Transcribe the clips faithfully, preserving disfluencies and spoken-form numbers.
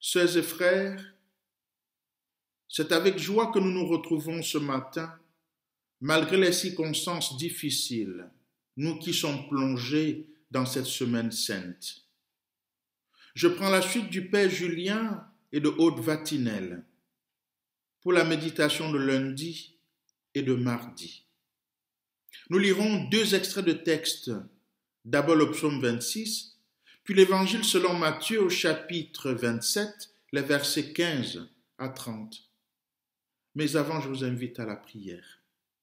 Sœurs et frères, c'est avec joie que nous nous retrouvons ce matin, malgré les circonstances difficiles, nous qui sommes plongés dans cette semaine sainte. Je prends la suite du Père Julien et de Aude Vatinel pour la méditation de lundi et de mardi. Nous lirons deux extraits de texte, d'abord le psaume vingt-six, puis l'évangile selon Matthieu au chapitre vingt-sept, les versets quinze à trente. Mais avant, je vous invite à la prière.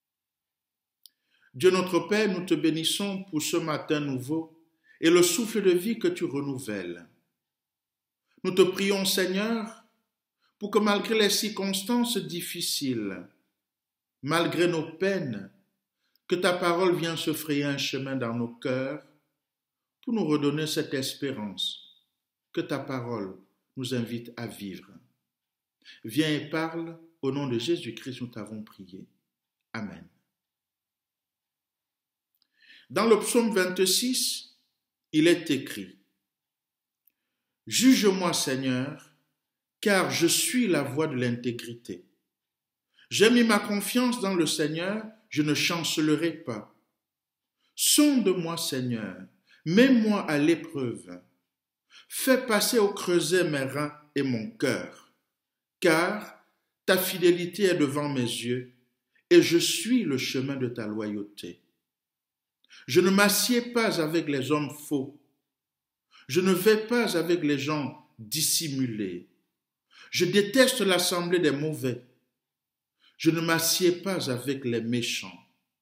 Dieu notre Père, nous te bénissons pour ce matin nouveau et le souffle de vie que tu renouvelles. Nous te prions, Seigneur, pour que malgré les circonstances difficiles, malgré nos peines, que ta parole vienne se frayer un chemin dans nos cœurs pour nous redonner cette espérance que ta parole nous invite à vivre. Viens et parle, au nom de Jésus-Christ, nous t'avons prié. Amen. Dans le psaume vingt-six, il est écrit « Juge-moi, Seigneur, car je suis la voie de l'intégrité. J'ai mis ma confiance dans le Seigneur, je ne chancelerai pas. Sonde-moi, Seigneur, mets-moi à l'épreuve. Fais passer au creuset mes reins et mon cœur, car ta fidélité est devant mes yeux et je suis le chemin de ta loyauté. Je ne m'assieds pas avec les hommes faux. Je ne vais pas avec les gens dissimulés. Je déteste l'assemblée des mauvais. Je ne m'assieds pas avec les méchants.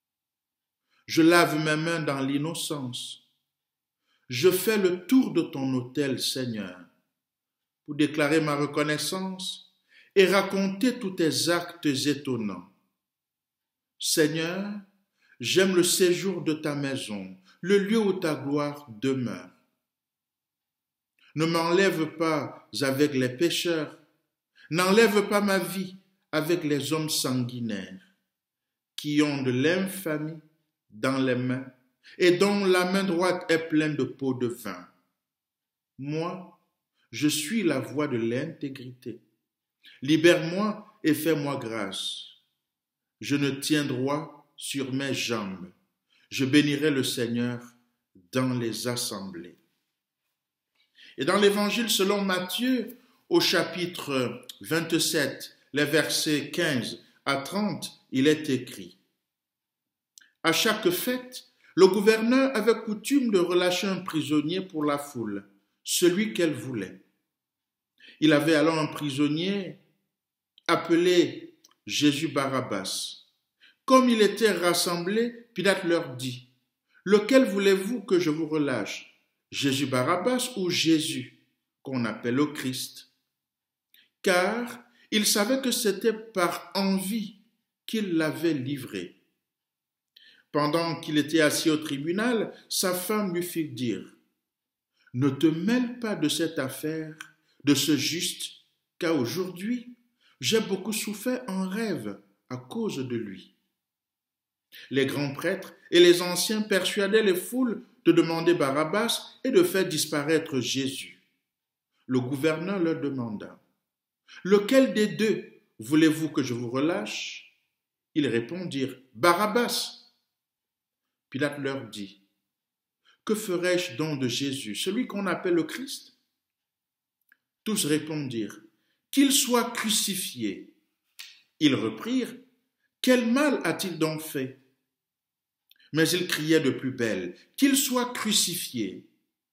Je lave mes mains dans l'innocence. Je fais le tour de ton autel, Seigneur, pour déclarer ma reconnaissance et raconter tous tes actes étonnants. Seigneur, j'aime le séjour de ta maison, le lieu où ta gloire demeure. Ne m'enlève pas avec les pécheurs, n'enlève pas ma vie avec les hommes sanguinaires, qui ont de l'infamie dans les mains et dont la main droite est pleine de pots de vin. Moi, je suis la voie de l'intégrité. Libère-moi et fais-moi grâce. Je ne tiens droit sur mes jambes. Je bénirai le Seigneur dans les assemblées. Et dans l'évangile selon Matthieu, au chapitre vingt-sept, les versets quinze à trente, il est écrit « À chaque fête, le gouverneur avait coutume de relâcher un prisonnier pour la foule, celui qu'elle voulait. Il avait alors un prisonnier appelé Jésus Barabbas. Comme il était rassemblé, Pilate leur dit, « Lequel voulez-vous que je vous relâche, Jésus Barabbas ou Jésus, qu'on appelle le Christ ?» Car il savait que c'était par envie qu'il l'avait livré. Pendant qu'il était assis au tribunal, sa femme lui fit dire « Ne te mêle pas de cette affaire, de ce juste, car aujourd'hui, j'ai beaucoup souffert en rêve à cause de lui. » Les grands prêtres et les anciens persuadaient les foules de demander Barabbas et de faire disparaître Jésus. Le gouverneur leur demanda « Lequel des deux voulez-vous que je vous relâche ?» Ils répondirent « Barabbas. » Pilate leur dit « Que ferai-je donc de Jésus, celui qu'on appelle le Christ ?» Tous répondirent « Qu'il soit crucifié. » Ils reprirent « Quel mal a-t-il donc fait ?» Mais ils criaient de plus belle « Qu'il soit crucifié. »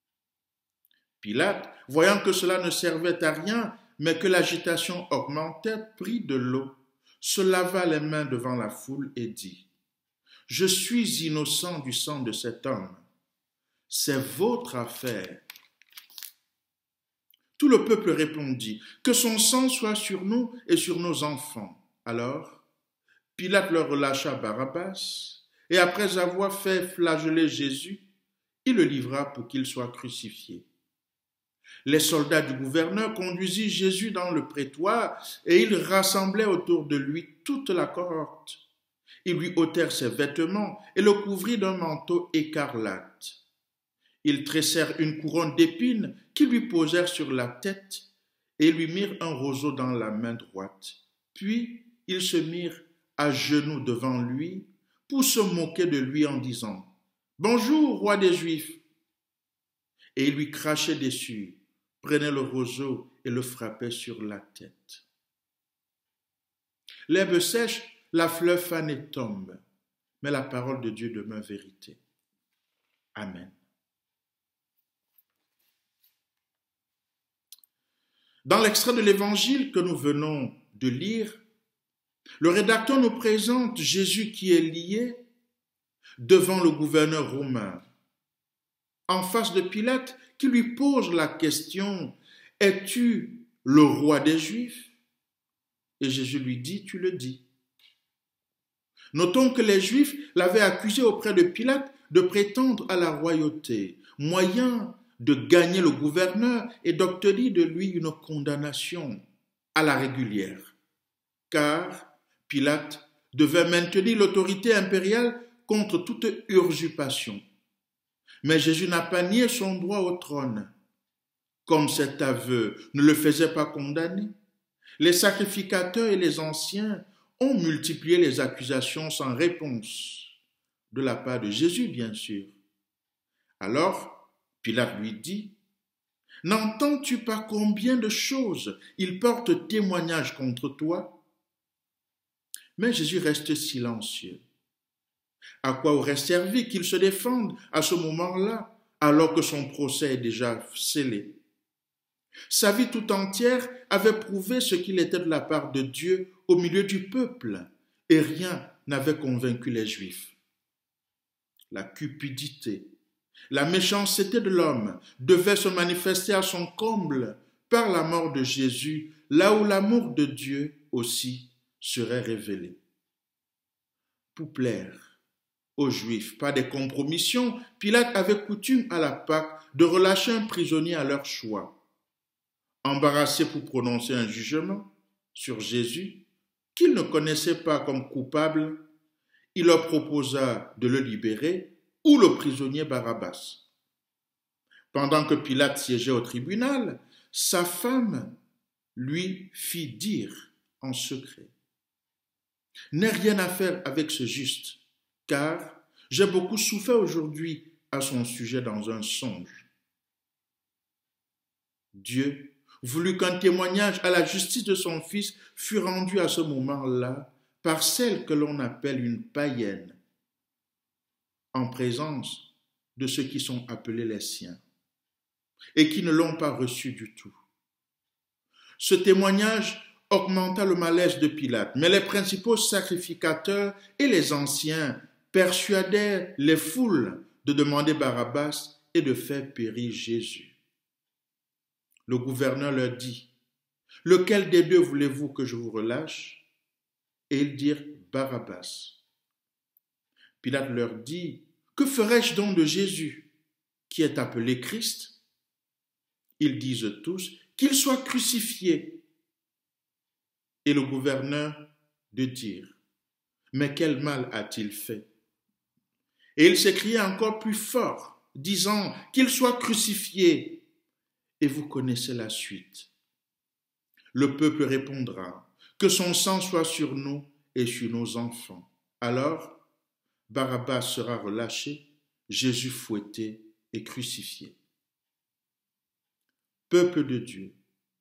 Pilate, voyant que cela ne servait à rien, mais que l'agitation augmentait, prit de l'eau, se lava les mains devant la foule et dit « Je suis innocent du sang de cet homme. C'est votre affaire. » Tout le peuple répondit « Que son sang soit sur nous et sur nos enfants. » Alors, Pilate leur relâcha Barabbas, et après avoir fait flageller Jésus, il le livra pour qu'il soit crucifié. Les soldats du gouverneur conduisirent Jésus dans le prétoire, et ils rassemblaient autour de lui toute la cohorte. Ils lui ôtèrent ses vêtements et le couvrirent d'un manteau écarlate. Ils tressèrent une couronne d'épines qu'ils lui posèrent sur la tête et lui mirent un roseau dans la main droite. Puis ils se mirent à genoux devant lui pour se moquer de lui en disant « Bonjour, roi des Juifs !» Et ils lui crachaient dessus, prenaient le roseau et le frappaient sur la tête. L'herbe sèche, la fleur fanée tombe, mais la parole de Dieu demeure vérité. Amen. Dans l'extrait de l'évangile que nous venons de lire, le rédacteur nous présente Jésus qui est lié devant le gouverneur romain, en face de Pilate qui lui pose la question « Es-tu le roi des Juifs ?» Et Jésus lui dit « Tu le dis ». Notons que les Juifs l'avaient accusé auprès de Pilate de prétendre à la royauté, moyen de gagner le gouverneur et d'obtenir de lui une condamnation à la régulière. Car Pilate devait maintenir l'autorité impériale contre toute usurpation. Mais Jésus n'a pas nié son droit au trône. Comme cet aveu ne le faisait pas condamner, les sacrificateurs et les anciens ont multiplié les accusations sans réponse, de la part de Jésus, bien sûr. Alors, Pilate lui dit, « N'entends-tu pas combien de choses il porte témoignage contre toi ?» Mais Jésus reste silencieux. À quoi aurait servi qu'il se défende à ce moment-là, alors que son procès est déjà scellé? Sa vie tout entière avait prouvé ce qu'il était de la part de Dieu au milieu du peuple, et rien n'avait convaincu les Juifs. La cupidité, la méchanceté de l'homme devait se manifester à son comble par la mort de Jésus, là où l'amour de Dieu aussi serait révélé. Pour plaire aux Juifs, par des compromissions, Pilate avait coutume à la Pâque de relâcher un prisonnier à leur choix. Embarrassé pour prononcer un jugement sur Jésus, qu'il ne connaissait pas comme coupable, il leur proposa de le libérer ou le prisonnier Barabbas. Pendant que Pilate siégeait au tribunal, sa femme lui fit dire en secret « N'aie rien à faire avec ce juste, car j'ai beaucoup souffert aujourd'hui à son sujet dans un songe. » Dieu voulut qu'un témoignage à la justice de son Fils fût rendu à ce moment-là par celle que l'on appelle une païenne, en présence de ceux qui sont appelés les siens et qui ne l'ont pas reçu du tout. Ce témoignage augmenta le malaise de Pilate, mais les principaux sacrificateurs et les anciens persuadèrent les foules de demander Barabbas et de faire périr Jésus. Le gouverneur leur dit, « Lequel des deux voulez-vous que je vous relâche ?» Et ils dirent, « Barabbas. » Pilate leur dit, « Que ferai-je donc de Jésus, qui est appelé Christ ?» Ils disent tous, « Qu'il soit crucifié. » Et le gouverneur de dire, « Mais quel mal a-t-il fait ?» Et il s'écria encore plus fort, disant, « Qu'il soit crucifié. » Et vous connaissez la suite. Le peuple répondra, « Que son sang soit sur nous et sur nos enfants. » Alors, Barabbas sera relâché, Jésus fouetté et crucifié. Peuple de Dieu.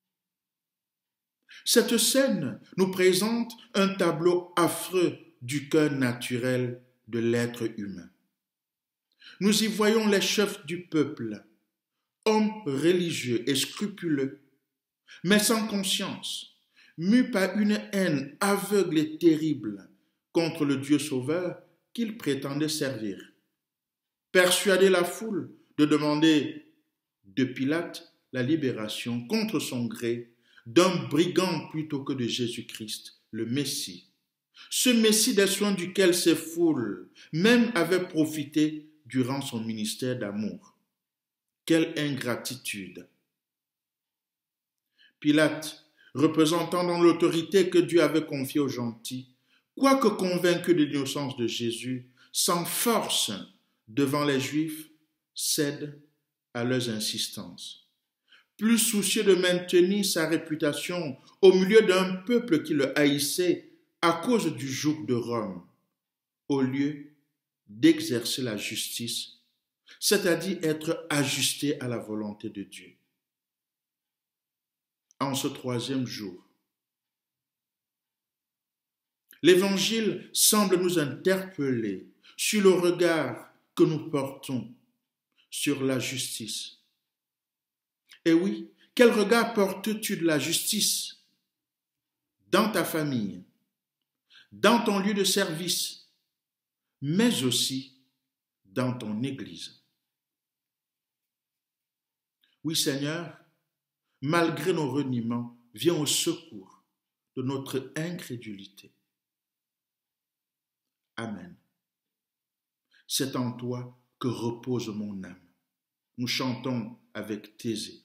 Cette scène nous présente un tableau affreux du cœur naturel de l'être humain. Nous y voyons les chefs du peuple, hommes religieux et scrupuleux, mais sans conscience, mus par une haine aveugle et terrible contre le Dieu sauveur qu'ils prétendaient servir. Persuader la foule de demander de Pilate la libération contre son gré d'un brigand plutôt que de Jésus-Christ, le Messie. Ce Messie des soins duquel ces foules même avaient profité durant son ministère d'amour. Quelle ingratitude! Pilate, représentant dans l'autorité que Dieu avait confiée aux gentils, quoique convaincu de l'innocence de Jésus, sans force devant les Juifs, cède à leurs insistances. plus soucieux de maintenir sa réputation au milieu d'un peuple qui le haïssait à cause du joug de Rome, au lieu d'exercer la justice, c'est-à-dire être ajusté à la volonté de Dieu. En ce troisième jour, l'Évangile semble nous interpeller sur le regard que nous portons sur la justice. Et oui, quel regard portes-tu de la justice dans ta famille, dans ton lieu de service, mais aussi dans ton Église? Oui, Seigneur, malgré nos reniements, viens au secours de notre incrédulité. Amen. C'est en toi que repose mon âme. Nous chantons avec Thésée.